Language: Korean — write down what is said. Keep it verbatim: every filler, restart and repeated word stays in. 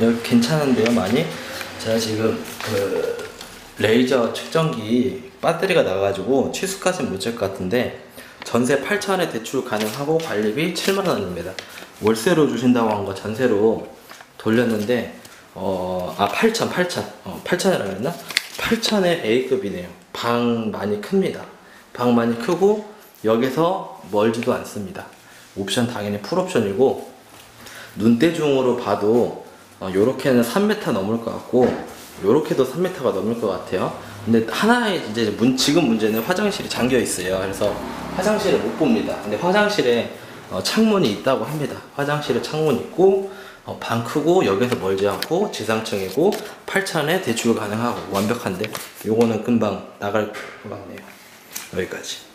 여기 괜찮은데요, 많이? 제가 지금 그 레이저 측정기 배터리가 나가가지고 취소까지는 못 할 것 같은데, 전세 팔천에 대출 가능하고 관리비 칠만 원입니다. 월세로 주신다고 한 거 전세로 돌렸는데, 어, 아, 팔천, 팔천. 어, 팔천이라고 했나? 팔천에 A급이네요. 방 많이 큽니다. 방 많이 크고, 여기서 멀지도 않습니다. 옵션 당연히 풀옵션이고, 눈대중으로 봐도, 어, 요렇게는 삼 미터 넘을 것 같고, 요렇게도 삼 미터가 넘을 것 같아요. 근데 하나의 이제 문, 지금 문제는 화장실이 잠겨 있어요. 그래서 화장실을 못 봅니다. 근데 화장실에 어, 창문이 있다고 합니다. 화장실에 창문 있고, 어, 방 크고, 여기서 멀지 않고, 지상층이고, 팔천에 대출 가능하고, 완벽한데, 요거는 금방 나갈 것 같네요. 여기까지.